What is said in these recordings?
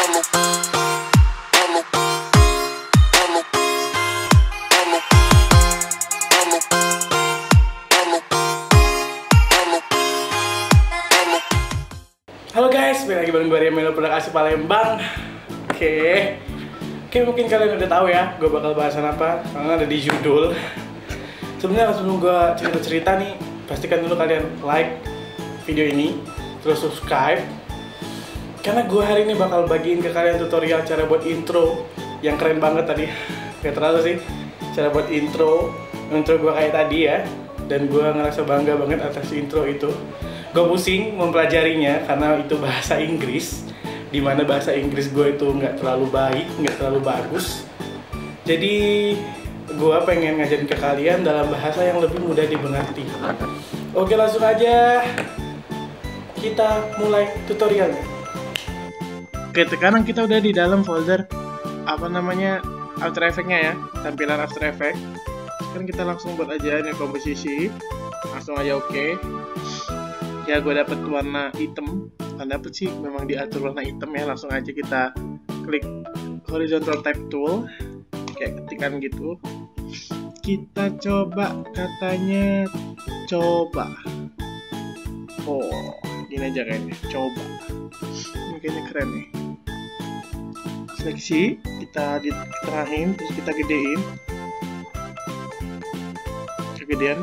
Halo guys, balik lagi bareng gue Riamelo Produksi Palembang. Oke, mungkin kalian udah tahu ya, gue bakal bahasan apa karena ada di judul. Sebenarnya sebelum gue cerita nih, pastikan dulu kalian like video ini, terus subscribe. Karena gue hari ini bakal bagiin ke kalian tutorial cara buat intro yang keren banget tadi. Gak terlalu sih, cara buat intro gue kayak tadi ya. Dan gue ngerasa bangga banget atas intro itu. Gue pusing mempelajarinya karena itu bahasa Inggris, dimana bahasa Inggris gue itu nggak terlalu baik, nggak terlalu bagus. Jadi gue pengen ngajarin ke kalian dalam bahasa yang lebih mudah dimengerti. Oke, langsung aja kita mulai tutorialnya. Oke, sekarang kita udah di dalam folder After Effects-nya ya, tampilan After Effects. Sekarang kita langsung buat aja ini komposisi, langsung aja oke. Ya, gue dapet warna hitam. Kan dapet sih, memang diatur warna hitam ya. Langsung aja kita klik horizontal type tool, kayak ketikan gitu. Kita coba katanya coba. Oh, gini aja kayaknya, coba. Ini kayaknya keren nih. Seleksi, kita diterahin, terus kita gedein. Kegedean.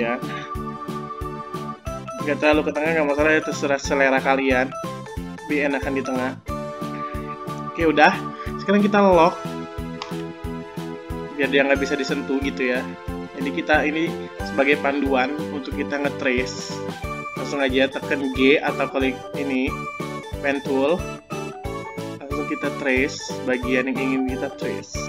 Gak terlalu ke tengah, gak masalah ya, terserah selera kalian. Lebih enakan di tengah. Oke, udah. Sekarang kita lock biar dia nggak bisa disentuh gitu ya. Jadi kita ini sebagai panduan untuk kita nge-trace. Langsung aja tekan G atau klik ini pen tool. Langsung kita trace bagian yang ingin kita trace.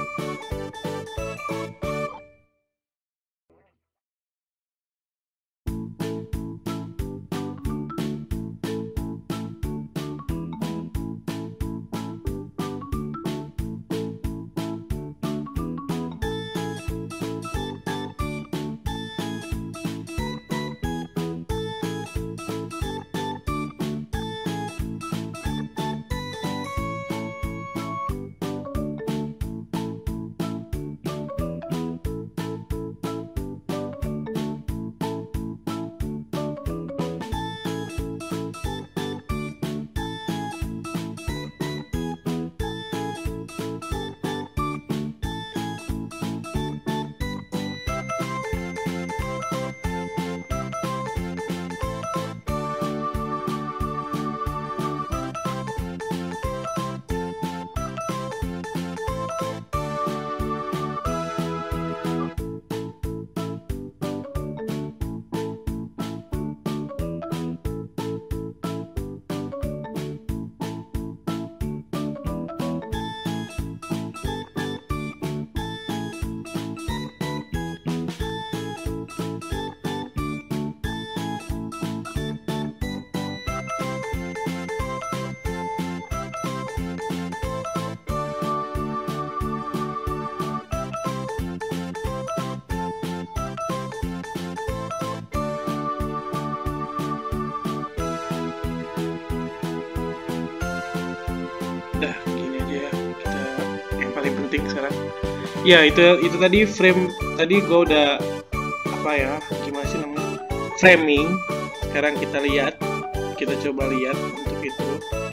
Udah, gini aja ya. Kita yang paling penting sekarang. Ya, itu tadi frame tadi gue udah gimana sih namanya? Framing. Sekarang kita coba lihat untuk itu.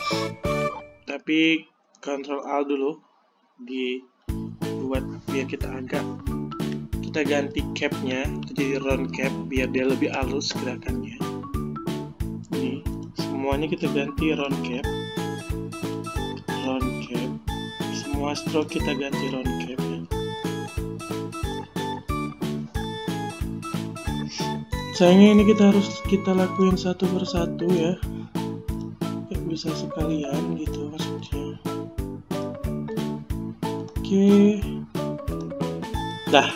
Tapi Ctrl Alt dulu dibuat biar kita ganti cap-nya jadi round cap biar dia lebih halus gerakannya. Ini semuanya kita ganti round cap. Semua stroke kita ganti round cap ya. Sayangnya ini kita lakuin satu persatu ya, gak bisa sekalian gitu maksudnya. Oke, dah.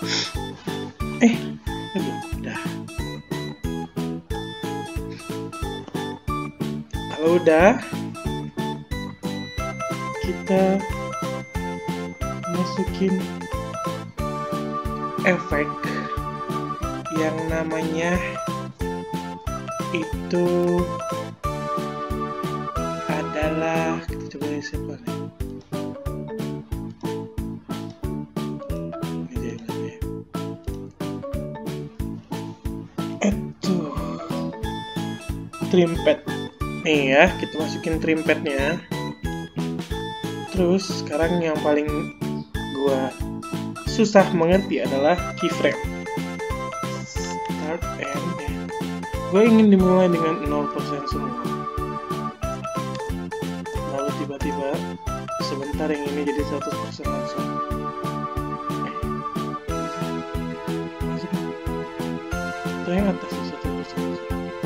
Udah. Kalau udah, kita masukin efek yang namanya itu adalah, kita coba dari siapa nih? Trimpad nih ya, kita masukin trimpadnya. Terus sekarang yang paling gua susah mengerti adalah keyframe. Start and gue ingin dimulai dengan 0% semua. Lalu tiba-tiba sebentar yang ini jadi 100% langsung. Masuk yang atas 100%.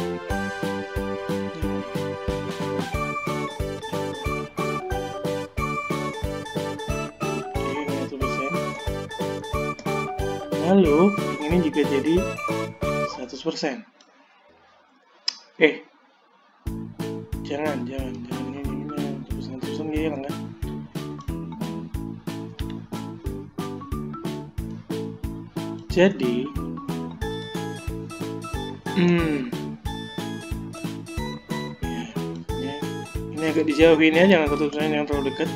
Lalu ini juga jadi 100%. Jangan ini 100% dia hilang kan? Jadi ini agak dijauhin ya, jangan ketutupan, jangan terlalu dekat.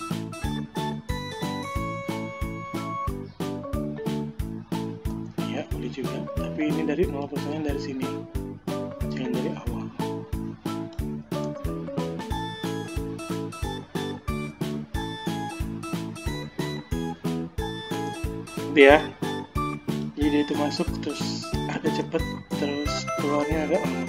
Boleh juga, tapi ini dari 0% dari sini, jangan dari awal. Gitu ya, jadi itu masuk terus agak cepet, terus keluarnya agak lama.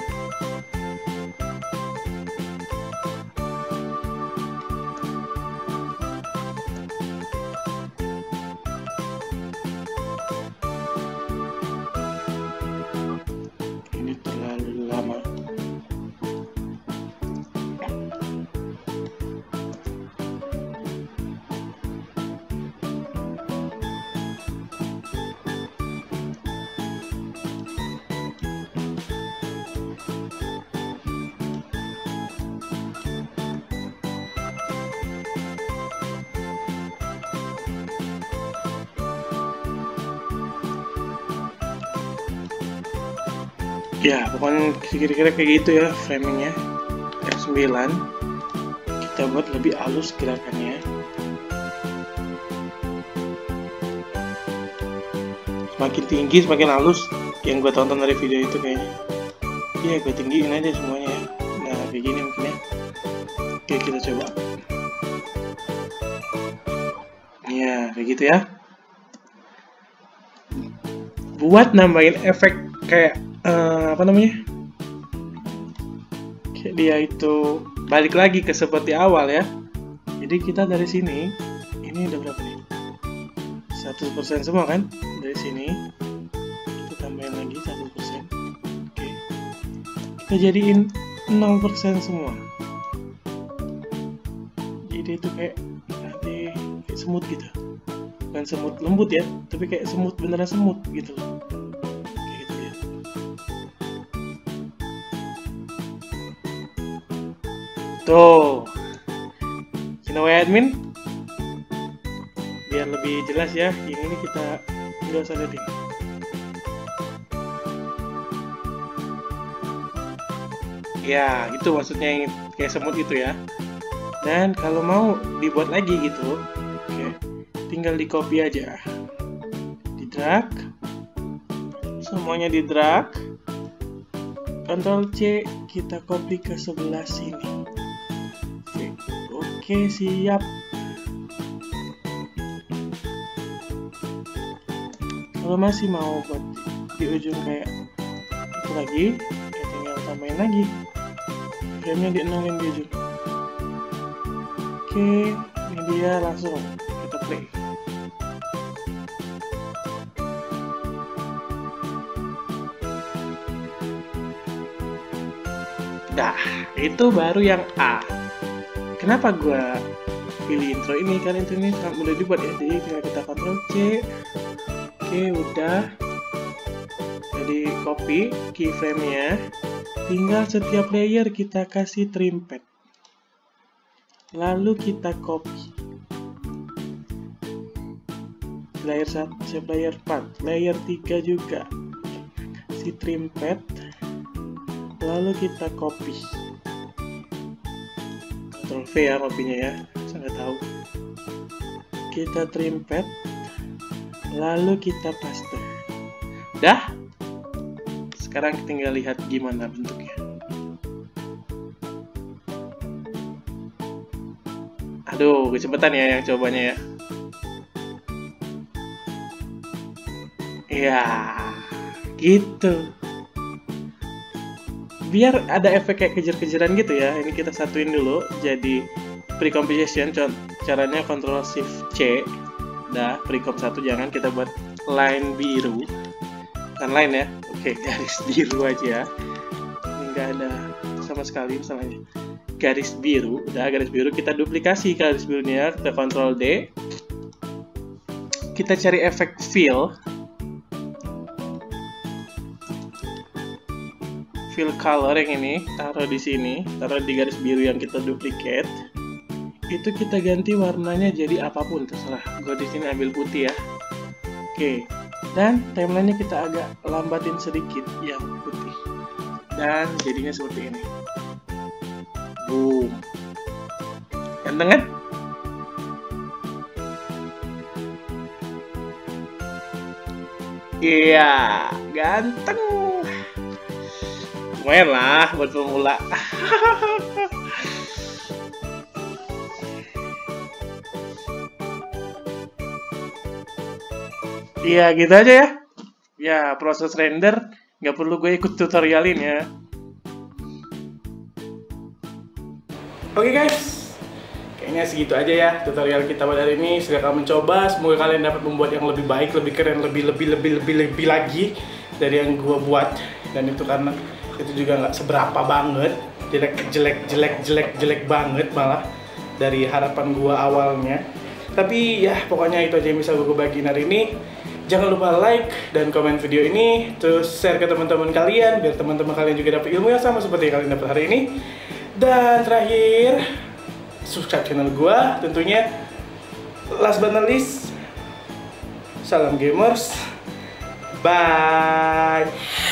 Ya, pokoknya kira-kira kayak gitu ya framingnya. F9 kita buat lebih halus gerakannya. Semakin tinggi semakin halus. Yang gue tonton dari video itu kayaknya. Iya, gue tinggiin aja semuanya ya. Nah, kayak gini mungkin ya. Oke, kita coba. Ya, kayak gitu ya. Buat nambahin efek kayak kayak dia itu balik lagi ke seperti awal ya. Jadi kita dari sini, ini udah berapa nih? 100% semua kan? Dari sini kita tambahin lagi 1%. Oke. Kita jadiin 0% semua. Jadi itu kayak nanti kayak semut gitu. Bukan semut lembut ya, tapi kayak semut beneran semut gitu loh. Tuh, you know what admin? Biar lebih jelas ya, yang ini kita nggak usah liatin. Ya, itu maksudnya yang kayak semut itu ya. Dan kalau mau dibuat lagi gitu, oke, tinggal di copy aja, di drag, semuanya di drag, Ctrl C, kita copy ke sebelah sini. Oke, siap. Kalau masih mau buat di ujung kayak itu lagi, ya tinggal tambahin lagi. Frame-nya dienolin di ujung. Oke, ini dia, langsung kita play. Nah, itu baru yang A. Kenapa gue pilih intro ini? Karena intro ini sangat mudah dibuat ya. Jadi tinggal kita Ctrl C. Oke, udah. Jadi copy keyframe-nya. Tinggal setiap layer kita kasih trimpad. Lalu kita copy. Layer 1, layer 4, layer 3 juga. Si trimpad. Lalu kita copy. Ctrl V ya kopinya ya, saya nggak tahu. Kita trim pad, lalu kita paste. Dah. Sekarang tinggal lihat gimana bentuknya. Aduh, kecepatan ya yang cobanya ya. Ya, gitu. Biar ada efek kayak kejar-kejaran gitu ya. Ini kita satuin dulu jadi pre-composition. Caranya Ctrl Shift C. Dah, pre-comp 1 jangan, kita buat line biru. Bukan line ya. Oke, garis biru aja. Ini nggak ada sama sekali masalahnya. Garis biru, udah garis biru kita duplikasi garis birunya, kita Ctrl D. Kita cari efek fill. Fill color yang ini, taruh di sini, taruh di garis biru yang kita duplicate. Itu kita ganti warnanya jadi apapun terserah. Gue di sini ambil putih ya. Oke. Dan timelinenya kita agak lambatin sedikit yang putih. Dan jadinya seperti ini. Boom. Ganteng kan? Iya, ganteng. Lumayan lah buat pemula. Iya gitu aja ya. Ya proses render nggak perlu gue ikut tutorialin ya. Oke guys, kayaknya segitu aja ya tutorial kita pada hari ini. Sudah kalian mencoba, semoga kalian dapat membuat yang lebih baik, lebih keren, lebih lagi dari yang gue buat. Dan itu karena itu juga nggak seberapa banget, jelek banget malah dari harapan gue awalnya. Tapi ya pokoknya itu aja yang bisa gue bagiin hari ini. Jangan lupa like dan komen video ini, terus share ke teman-teman kalian biar teman-teman kalian juga dapat ilmu yang sama seperti yang kalian dapat hari ini. Dan terakhir, subscribe channel gua tentunya. Last but not least, salam gamers. Bye.